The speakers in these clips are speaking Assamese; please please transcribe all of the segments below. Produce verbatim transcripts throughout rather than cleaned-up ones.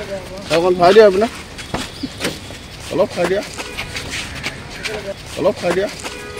অকণ খাই দিয়া আপোনাৰ অলপ খাই দিয়া অলপ খাই দিয়া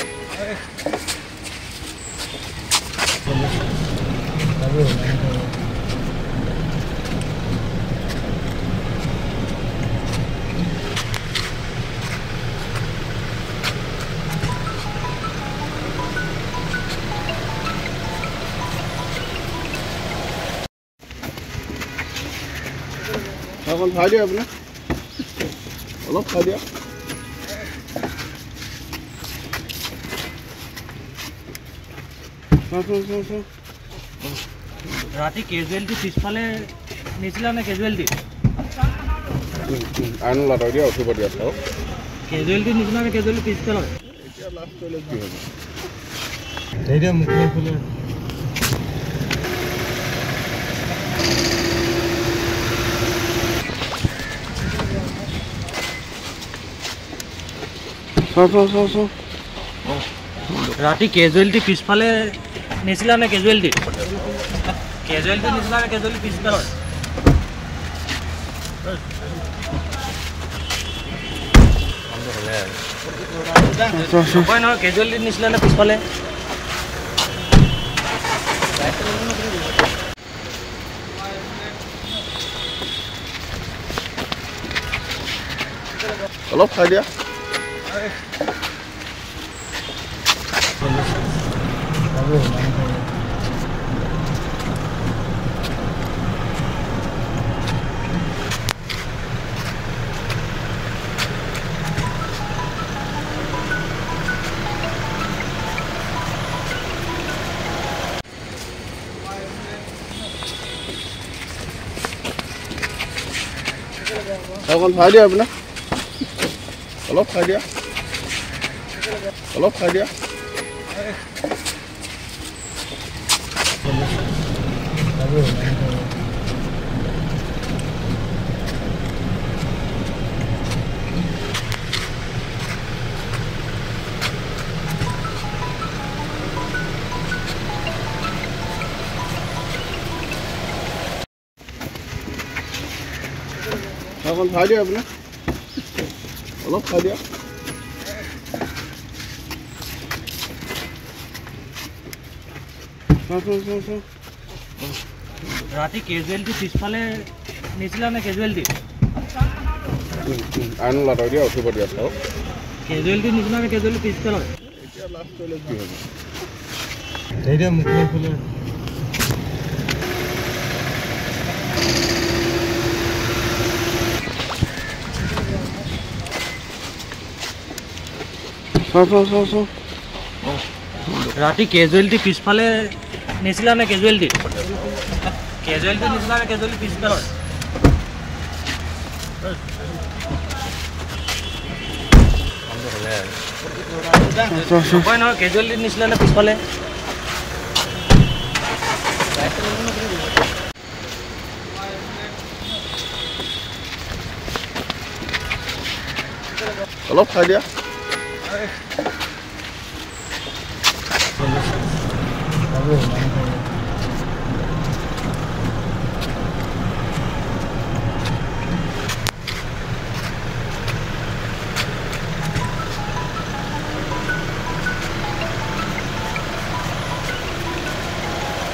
অকণ খাই দিয়া আপোনাৰ অলপ খাই দিয়া ৰাতি কেজুৱেলিটি পিছফালে নিছিলা নে কেজুৱেলিটি আইন লাটাই দিয়া উঠিব দিয়া চাওক কেজুৱেলিটি নিচিনা নে কেজুৱেলিটি পিছফালে এতিয়া লাষ্ট কৰিলে কি হ'ব এতিয়া মুখে খুলে ৰাতি কেজুৱেলিটি পিছফালে নিছিলা নে কেজুৱেলিটি কেজুৱেলিটি নিছিলা নে কেজুৱেলিটি পিছফালে নহয় কেজুৱেলিটি নিছিলা নে পিছফালে অলপ খাই দিয়া অকণ খাই দিয়া আপোনাৰ অলপ খাই দিয়া অলপ খাই দিয়া অকণ খাই দিয়া আপোনাৰ অলপ খাই দিয়া ৰাতি কেজুৱেলিটি পিছফালে নিছিলা নে কেজুৱেলিটি আইন লাটাই দিয়া উঠিব দিয়া চাওক কেজুৱেলিটি নিচিনা নে কেজুৱেলিটি পিছফালে এতিয়া লাষ্ট কৰিলে কি হ'ব এতিয়া মুখে খুলে ৰাতি কেজুৱেলিটি পিছফালে নিছিলা নে কেজুৱেলিটি কেজুৱেলিটি নিছিলা নে কেজুৱেলিটি পিছফালে নহয় কেজুৱেলিটি নিছিলা নে পিছফালে অলপ খাই দিয়া Hello.